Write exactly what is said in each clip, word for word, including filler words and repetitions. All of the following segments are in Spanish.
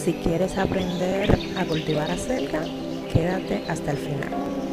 Si quieres aprender a cultivar acelga, quédate hasta el final.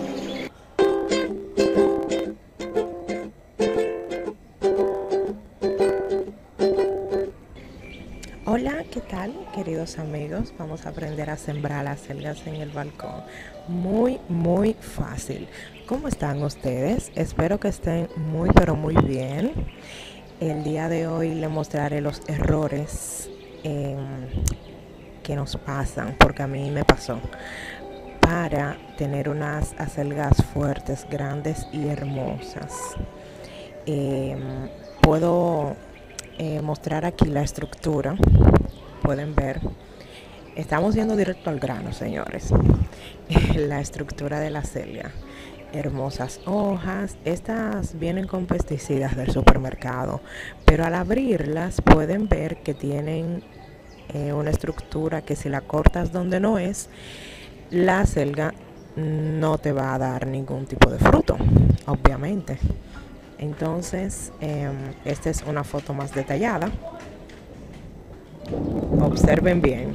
Hola, ¿qué tal, queridos amigos? Vamos a aprender a sembrar acelgas en el balcón. Muy, muy fácil. ¿Cómo están ustedes? Espero que estén muy, pero muy bien. El día de hoy les mostraré los errores eh, que nos pasan, porque a mí me pasó, para tener unas acelgas fuertes, grandes y hermosas. Eh, puedo eh, mostrar aquí la estructura. Pueden ver, estamos yendo directo al grano, señores. La estructura de la acelga. Hermosas hojas, estas vienen con pesticidas del supermercado, pero al abrirlas pueden ver que tienen eh, una estructura que si la cortas donde no es, la acelga no te va a dar ningún tipo de fruto, obviamente. Entonces, eh, esta es una foto más detallada. Observen bien.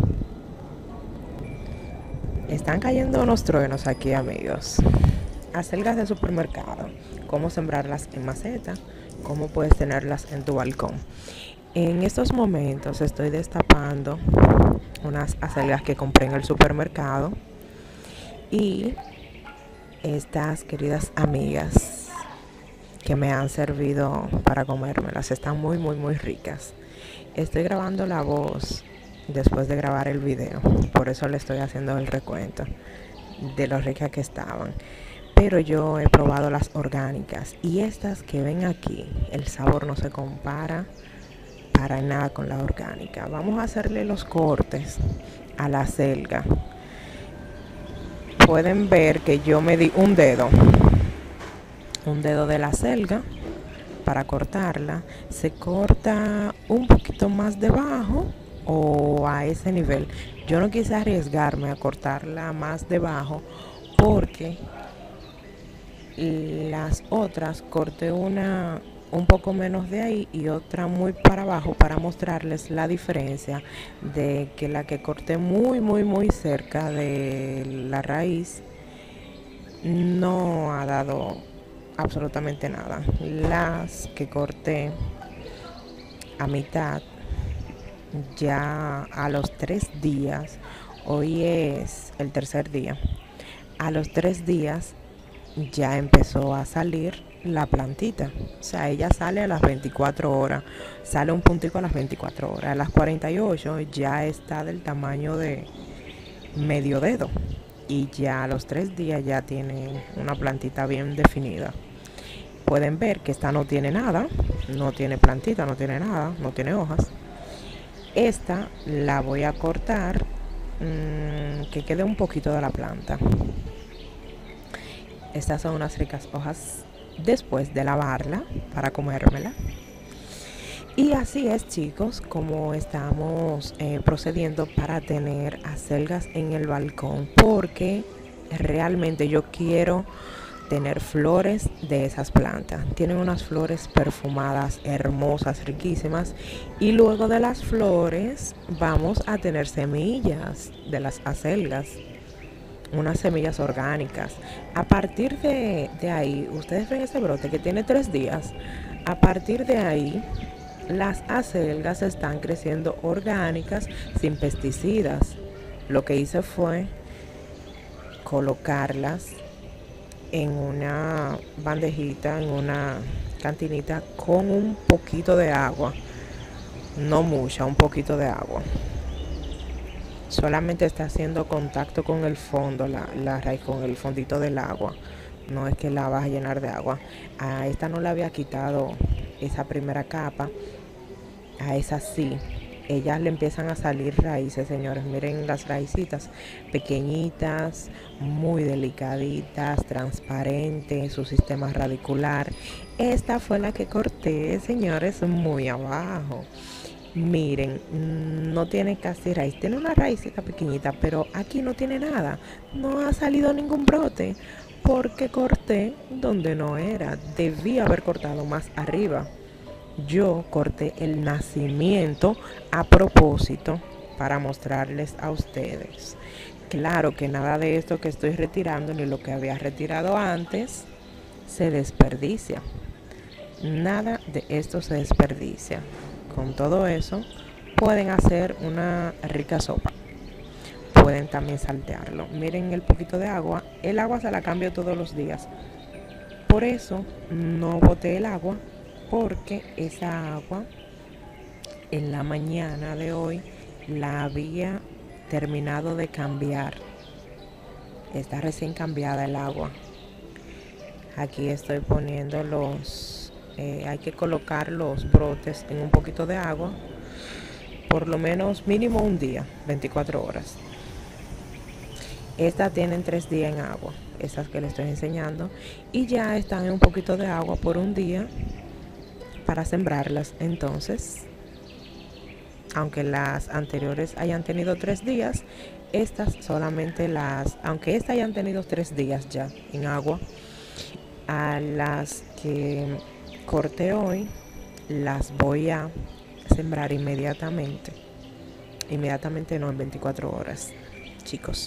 Están cayendo unos truenos aquí, amigos. Acelgas de supermercado. Cómo sembrarlas en maceta. Cómo puedes tenerlas en tu balcón. En estos momentos estoy destapando unas acelgas que compré en el supermercado. Y estas queridas amigas que me han servido para comérmelas están muy, muy, muy ricas. Estoy grabando la voz después de grabar el video, por eso le estoy haciendo el recuento de lo ricas que estaban. Pero yo he probado las orgánicas y estas que ven aquí, el sabor no se compara para nada con la orgánica. Vamos a hacerle los cortes a la acelga. Pueden ver que yo me di un dedo, un dedo de la acelga para cortarla. Se corta un poquito más debajo o a ese nivel. Yo no quise arriesgarme a cortarla más debajo porque las otras corté una un poco menos de ahí y otra muy para abajo, para mostrarles la diferencia de que la que corté muy muy muy cerca de la raíz no ha dado absolutamente nada. Las que corté a mitad, ya a los tres días, hoy es el tercer día, a los tres días ya empezó a salir la plantita. O sea, ella sale a las veinticuatro horas, sale un puntico a las veinticuatro horas, a las cuarenta y ocho ya está del tamaño de medio dedo y ya a los tres días ya tiene una plantita bien definida. Pueden ver que esta no tiene nada, no tiene plantita, no tiene nada, no tiene hojas. Esta la voy a cortar mmm, que quede un poquito de la planta. Estas son unas ricas hojas después de lavarla para comérmela. Y así es, chicos, como estamos eh, procediendo para tener acelgas en el balcón, porque realmente yo quiero tener flores de esas plantas. Tienen unas flores perfumadas, hermosas, riquísimas, y luego de las flores vamos a tener semillas de las acelgas, unas semillas orgánicas. A partir de, de ahí, ustedes ven ese brote que tiene tres días. A partir de ahí, las acelgas están creciendo orgánicas, sin pesticidas. Lo que hice fue colocarlas en una bandejita, en una cantinita con un poquito de agua, no mucha, un poquito de agua. Solamente está haciendo contacto con el fondo, la, la raíz, con el fondito del agua. No es que la vas a llenar de agua. A esta no le había quitado esa primera capa, a esa sí. Ellas le empiezan a salir raíces, señores. Miren las raícitas pequeñitas, muy delicaditas, transparentes, su sistema radicular. Esta fue la que corté, señores, muy abajo. Miren, no tiene casi raíz, tiene una raícita pequeñita, pero aquí no tiene nada, no ha salido ningún brote, porque corté donde no era. Debí haber cortado más arriba. Yo corté el nacimiento a propósito para mostrarles a ustedes. Claro que nada de esto que estoy retirando ni lo que había retirado antes se desperdicia. Nada de esto se desperdicia. Con todo eso pueden hacer una rica sopa. Pueden también saltearlo. Miren el poquito de agua. El agua se la cambio todos los días. Por eso no boté el agua, porque esa agua en la mañana de hoy la había terminado de cambiar. Está recién cambiada el agua. Aquí estoy poniendo los eh, hay que colocar los brotes en un poquito de agua por lo menos mínimo un día, veinticuatro horas. Estas tienen tres días en agua, esas que les estoy enseñando, y ya están en un poquito de agua por un día para sembrarlas. Entonces, aunque las anteriores hayan tenido tres días, estas solamente las, aunque estas hayan tenido tres días ya en agua, a las que corté hoy las voy a sembrar inmediatamente. Inmediatamente no, en veinticuatro horas, chicos.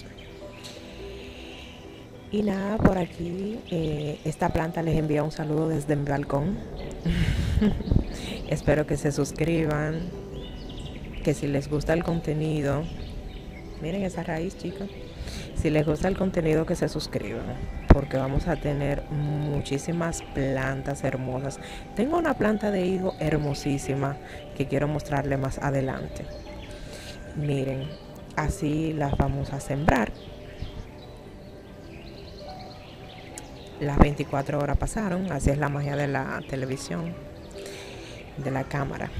Y nada, por aquí eh, esta planta les envía un saludo desde mi balcón. Espero que se suscriban, que si les gusta el contenido, miren esa raíz, chicos, si les gusta el contenido, que se suscriban, porque vamos a tener muchísimas plantas hermosas. Tengo una planta de higo hermosísima que quiero mostrarles más adelante. Miren, así las vamos a sembrar. Las veinticuatro horas pasaron, así es la magia de la televisión, de la cámara.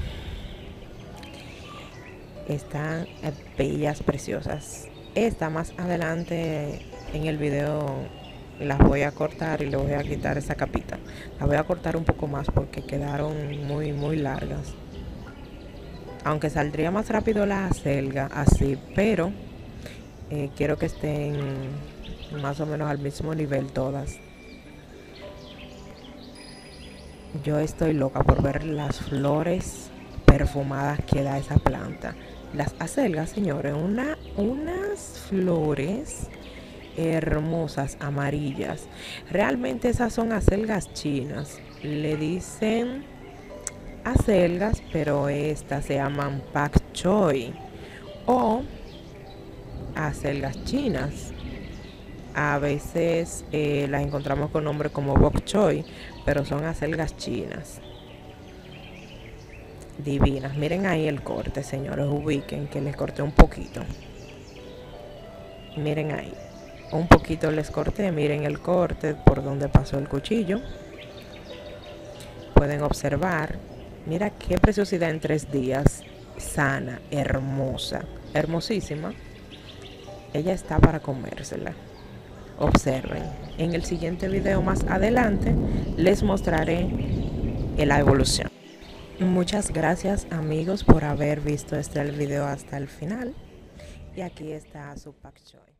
Están bellas, preciosas. Esta más adelante en el video las voy a cortar y le voy a quitar esa capita. La voy a cortar un poco más porque quedaron muy muy largas. Aunque saldría más rápido la acelga así, pero eh, quiero que estén más o menos al mismo nivel todas. Yo estoy loca por ver las flores perfumadas que da esa planta. Las acelgas, señores, una, unas flores hermosas, amarillas. Realmente esas son acelgas chinas. Le dicen acelgas, pero estas se llaman pak choi o acelgas chinas. A veces eh, las encontramos con nombres como bok choy, pero son acelgas chinas. Divinas. Miren ahí el corte, señores. Ubiquen que les corté un poquito. Miren ahí. Un poquito les corté. Miren el corte por donde pasó el cuchillo. Pueden observar. Mira qué preciosidad en tres días. Sana, hermosa, hermosísima. Ella está para comérsela. Observen. En el siguiente video más adelante les mostraré la evolución. Muchas gracias, amigos, por haber visto este video hasta el final. Y aquí está su pak choi.